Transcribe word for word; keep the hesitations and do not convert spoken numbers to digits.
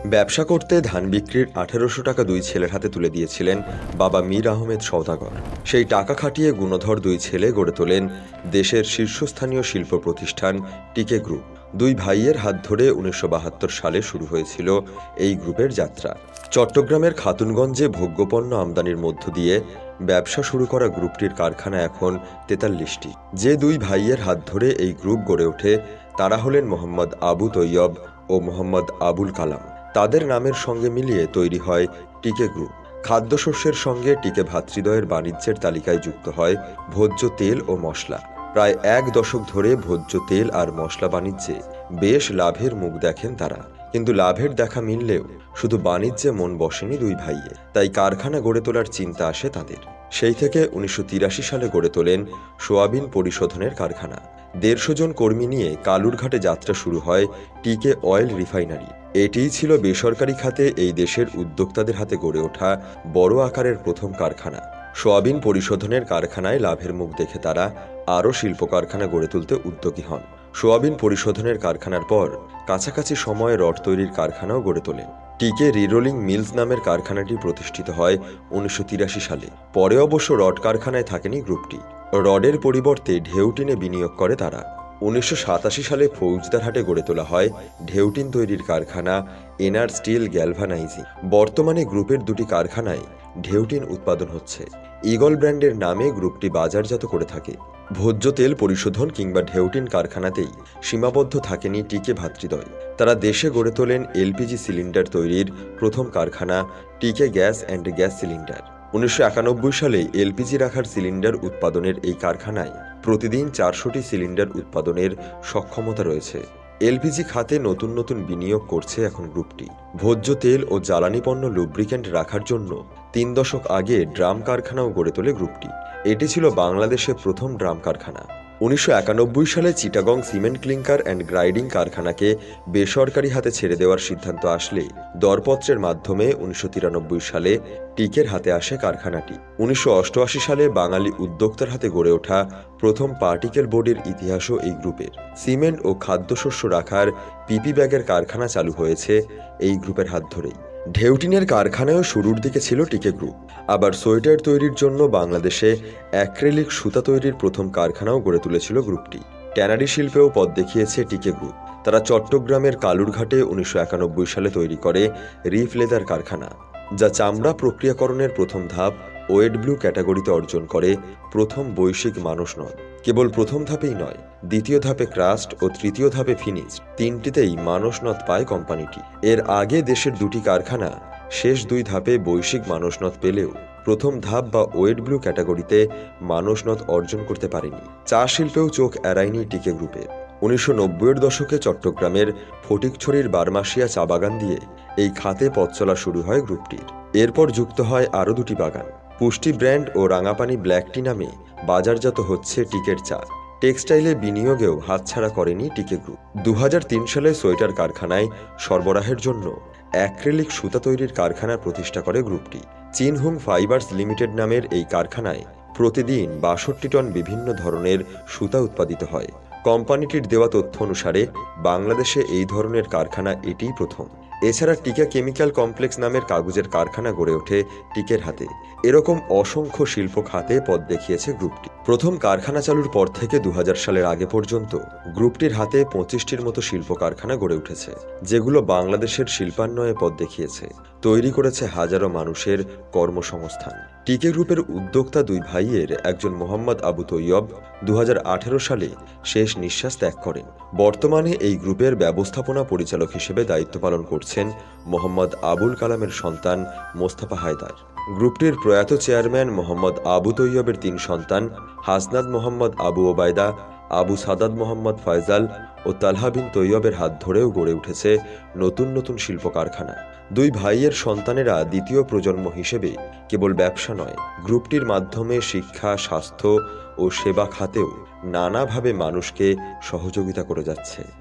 ব্যবসা করতে ধান বিক্রির আঠেরোশো টাকা দুই ছেলের হাতে তুলে দিয়েছিলেন বাবা মীর আহমেদ সওদাগর। সেই টাকা খাটিয়ে গুণধর দুই ছেলে গড়ে তোলেন দেশের শীর্ষস্থানীয় শিল্প প্রতিষ্ঠান টিকে গ্রুপ। দুই ভাইয়ের হাত ধরে উনিশশো বাহাত্তর সালে শুরু হয়েছিল এই গ্রুপের যাত্রা। চট্টগ্রামের খাতুনগঞ্জে ভোগ্যপণ্য আমদানির মধ্য দিয়ে ব্যবসা শুরু করা গ্রুপটির কারখানা এখন তেতাল্লিশটি। যে দুই ভাইয়ের হাত ধরে এই গ্রুপ গড়ে ওঠে তারা হলেন মোহাম্মদ আবু তৈয়ব ও মোহাম্মদ আবুল কালাম। তাদের নামের সঙ্গে মিলিয়ে তৈরি হয় টিকে গ্রুপ। খাদ্যশস্যের সঙ্গে টিকে ভ্রাতৃদ্বয়ের বাণিজ্যের তালিকায় যুক্ত হয় ভোজ্য তেল ও মশলা। প্রায় এক দশক ধরে ভোজ্য তেল আর মশলা বাণিজ্যে বেশ লাভের মুখ দেখেন তারা। কিন্তু লাভের দেখা মিললেও শুধু বাণিজ্যে মন বসেনি দুই ভাইয়ে, তাই কারখানা গড়ে তোলার চিন্তা আসে তাদের। সেই থেকে উনিশশো তিরাশি সালে গড়ে তোলেন সোয়াবিন পরিশোধনের কারখানা। দেড়শো জন কর্মী নিয়ে কালুরঘাটে যাত্রা শুরু হয় টিকে অয়েল রিফাইনারি। এটিই ছিল বেসরকারি খাতে এই দেশের উদ্যোক্তাদের হাতে গড়ে ওঠা বড় আকারের প্রথম কারখানা। সোয়াবিন পরিশোধনের কারখানায় লাভের মুখ দেখে তারা আরও শিল্প কারখানা গড়ে তুলতে উদ্যোগী হন। সোয়াবিন পরিশোধনের কারখানার পর কাছাকাছি সময়ে রড তৈরির কারখানাও গড়ে তোলেন। টিকে রিরোলিং মিলস নামের কারখানাটি প্রতিষ্ঠিত হয় উনিশশো তিরাশি সালে। পরে অবশ্য রড কারখানায় থাকেনি গ্রুপটি। রডের পরিবর্তে ঢেউটিনে বিনিয়োগ করে তারা। উনিশশো সাতাশি সালে ফৌজদারহাটে গড়ে তোলা হয় ঢেউটিন তৈরির কারখানা এনআর স্টিল গ্যালভানাইজিং। বর্তমানে গ্রুপের দুটি কারখানায় ঢেউটিন উৎপাদন হচ্ছে। ইগল ব্র্যান্ডের নামে গ্রুপটি বাজারজাত করে থাকে। ভোজ্য তেল পরিশোধন কিংবা ঢেউটিন কারখানাতেই সীমাবদ্ধ থাকেনি টিকে ভ্রাতৃদ্বয়। তারা দেশে গড়ে তোলেন এলপিজি সিলিন্ডার তৈরির প্রথম কারখানা টিকে গ্যাস অ্যান্ড গ্যাস সিলিন্ডার। উনিশশো একানব্বই সালে এলপিজি রাখার সিলিন্ডার উৎপাদনের এই কারখানায় প্রতিদিন চারশোটি সিলিন্ডার উৎপাদনের সক্ষমতা রয়েছে। এলপিজি খাতে নতুন নতুন বিনিয়োগ করছে এখন গ্রুপটি। ভোজ্য তেল ও জ্বালানি পণ্য লুব্রিক্যান্ট রাখার জন্য তিন দশক আগে ড্রাম কারখানাও গড়ে তোলে গ্রুপটি। এটি ছিল বাংলাদেশের প্রথম ড্রাম কারখানা। উনিশশো একানব্বই সালে Chittagong cement clinker and grinding কারখানাকে বেসরকারি হাতে ছেড়ে দেওয়ার সিদ্ধান্ত আসলে দরপত্রের মাধ্যমে উনিশশো তিরানব্বই সালে টিকের হাতে আসে কারখানাটি। উনিশশো অষ্টআশি সালে বাঙালি উদ্যোক্তার হাতে গড়ে ওঠা প্রথম পার্টিকেল বোর্ডের ইতিহাসও এই গ্রুপের। সিমেন্ট ও খাদ্যশস্য রাখার পিপি ব্যাগের কারখানা চালু হয়েছে এই গ্রুপের হাত ধরেই। ঢেউটিনের কারখানায়ও শুরুর দিকে ছিল টিকে গ্রুপ। আবার সোয়েটার তৈরির জন্য বাংলাদেশে অ্যাক্রিলিক সুতা তৈরির প্রথম কারখানাও গড়ে তুলেছিল গ্রুপটি। ট্যানারি শিল্পেও পথ দেখিয়েছে টিকে গ্রুপ। তারা চট্টগ্রামের কালুরঘাটে উনিশশো একানব্বই সালে তৈরি করে রিফ লেদার কারখানা, যা চামড়া প্রক্রিয়াকরণের প্রথম ধাপ ওয়েট ব্লু ক্যাটাগরিতে অর্জন করে প্রথম বৈশ্বিক মানস নদ। কেবল প্রথম ধাপেই নয়, দ্বিতীয় ধাপে ক্রাস্ট ও তৃতীয় ধাপে ফিনিশ, তিনটিতেই মানস নদ পায় কোম্পানিটি। এর আগে দেশের দুটি কারখানা শেষ দুই ধাপে বৈশ্বিক মানস নদ পেলেও প্রথম ধাপ বা ওয়েট ব্লু ক্যাটাগরিতে মানস নদ অর্জন করতে পারেনি। চা শিল্পেও চোখ এড়ায়নি টিকে গ্রুপের। উনিশশো নব্বইয়ের দশকে চট্টগ্রামের ফটিকছড়ির বারমাসিয়া চা বাগান দিয়ে এই খাতে পথ চলা শুরু হয় গ্রুপটির। এরপর যুক্ত হয় আরও দুটি বাগান। পুষ্টি ব্র্যান্ড ও রাঙাপানি ব্ল্যাক টি নামে বাজারজাত হচ্ছে টিকের চা। টেক্সটাইলে বিনিয়োগেও হাতছাড়া করেনি টিকে গ্রুপ। দু হাজার তিন সালে সোয়েটার কারখানায় সরবরাহের জন্য অ্যাক্রিলিক সুতা তৈরির কারখানা প্রতিষ্ঠা করে গ্রুপটি। চিনহুং ফাইবার্স লিমিটেড নামের এই কারখানায় প্রতিদিন বাষট্টি টন বিভিন্ন ধরনের সুতা উৎপাদিত হয়। কোম্পানিটির দেওয়া তথ্য অনুসারে বাংলাদেশে এই ধরনের কারখানা এটিই প্রথম। এছাড়া টিকা কেমিক্যাল কমপ্লেক্স নামের কাগজের কারখানা গড়ে ওঠে টিকের হাতে। এরকম অসংখ্য শিল্প খাতে পথ দেখিয়েছে গ্রুপটি। প্রথম কারখানা চালুর পর থেকে দু হাজার সালের আগে পর্যন্ত গ্রুপটির হাতে পঁচিশটির মতো শিল্প কারখানা গড়ে উঠেছে, যেগুলো বাংলাদেশের শিল্পান্বয়ে পথ দেখিয়েছে, তৈরি করেছে হাজারো মানুষের কর্মসংস্থান। টিকে গ্রুপের উদ্যোক্তা দুই ভাইয়ের একজন মোহাম্মদ আবু তৈয়ব দু হাজার আঠেরো সালে শেষ নিঃশ্বাস ত্যাগ করেন। বর্তমানে এই গ্রুপের ব্যবস্থাপনা পরিচালক হিসেবে দায়িত্ব পালন করছেন মোহাম্মদ আবুল কালামের সন্তান মোস্তফা হায়দার। গ্রুপটির প্রয়াত চেয়ারম্যান মোহাম্মদ আবু তৈয়বের তিন সন্তান হাসনাদ মোহাম্মদ আবু ওবায়দা, আবু সাদাত মোহাম্মদ ফয়জাল ও তালহা বিন তৈয়বের হাত ধরেও গড়ে উঠেছে নতুন নতুন শিল্প কারখানা। দুই ভাইয়ের সন্তানেরা দ্বিতীয় প্রজন্ম হিসেবে কেবল ব্যবসা নয়, গ্রুপটির মাধ্যমে শিক্ষা, স্বাস্থ্য ও সেবা খাতেও নানাভাবে মানুষকে সহযোগিতা করে যাচ্ছে।